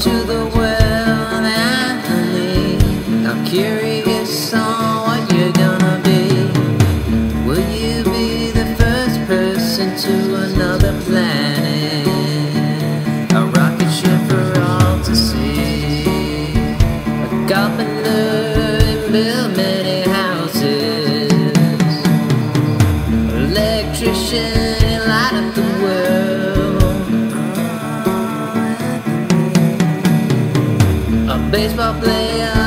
to the world, Anthony. I'm curious on what you're gonna be. Will you be the first person to another planet? A rocket ship for all to see. A carpenter and build many houses. Electrician and light up the world. A baseball player